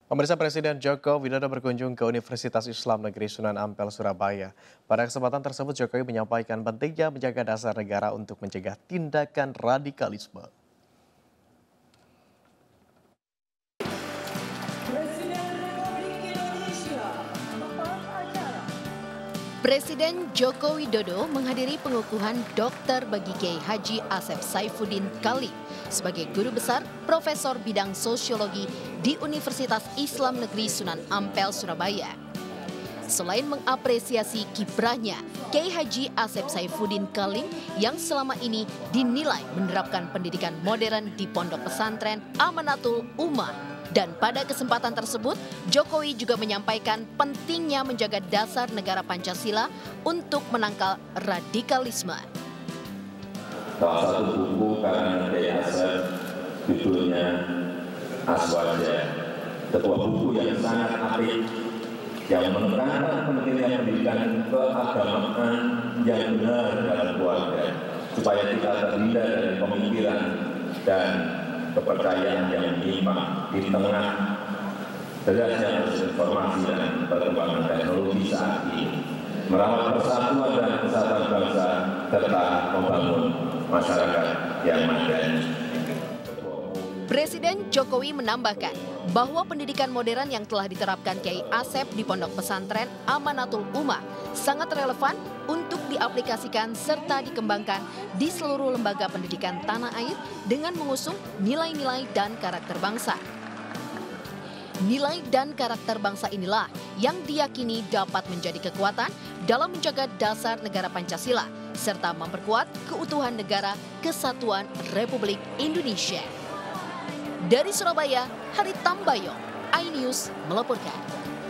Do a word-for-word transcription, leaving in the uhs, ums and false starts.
Pemirsa, Presiden Joko Widodo berkunjung ke Universitas Islam Negeri Sunan Ampel, Surabaya. Pada kesempatan tersebut, Jokowi menyampaikan pentingnya menjaga dasar negara untuk mencegah tindakan radikalisme. Presiden Joko Widodo menghadiri pengukuhan doktor bagi Kiai Haji Asep Saifuddin Khalil sebagai guru besar Profesor bidang sosiologi di Universitas Islam Negeri Sunan Ampel, Surabaya. Selain mengapresiasi kiprahnya, Kiai Haji Asep Saifuddin Khalil yang selama ini dinilai menerapkan pendidikan modern di Pondok Pesantren Amanatul Ummah. Dan pada kesempatan tersebut, Jokowi juga menyampaikan pentingnya menjaga dasar negara Pancasila untuk menangkal radikalisme. Salah satu buku karangan Kiai Asep judulnya Aswaja, sebuah buku yang sangat apik yang menekankan pentingnya pendidikan keagamaan yang benar dalam keluarga supaya kita terhindar dari pemikiran dan kepercayaan yang menyimpang di tengah derasnya informasi dan perkembangan teknologi saat ini, merawat persatuan dan kesatuan bangsa serta membangun masyarakat yang madani. Presiden Jokowi menambahkan bahwa pendidikan modern yang telah diterapkan Kiai Asep di Pondok Pesantren Amanatul Ummah sangat relevan untuk diaplikasikan serta dikembangkan di seluruh lembaga pendidikan tanah air dengan mengusung nilai-nilai dan karakter bangsa. Nilai dan karakter bangsa inilah yang diyakini dapat menjadi kekuatan dalam menjaga dasar negara Pancasila serta memperkuat keutuhan negara Kesatuan Republik Indonesia. Dari Surabaya, Hari Tambayo, iNews melaporkan.